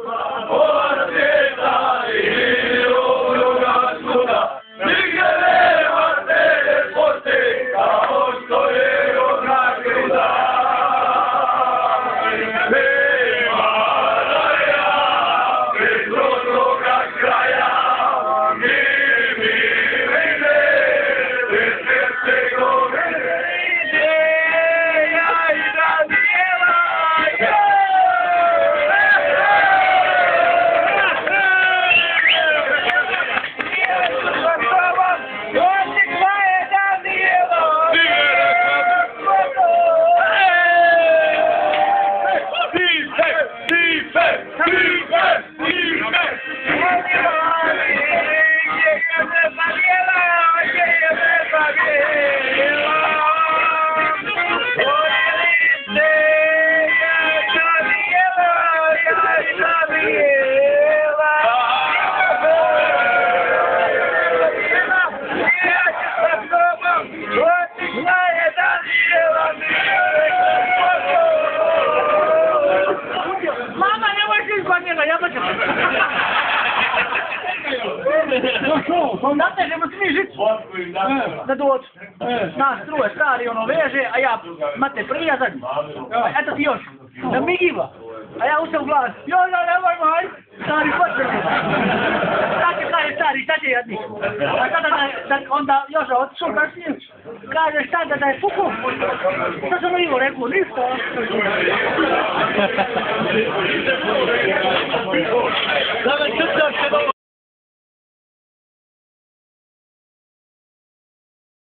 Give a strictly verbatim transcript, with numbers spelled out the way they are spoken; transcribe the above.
Natežemo snižiti da dođu. Nas troje stari ono veže, a ja mate prvi, a zadnji. Eto ti još, da migiva. A ja ustav glas, joj, joj, nemoj maj, stari počeli. Sad će kaže stari, sad će jadni. A sada da, onda još otišao kasnije, kaže šta da je pukao. Šta sam Ivo rekao, ništa. Da me čutam se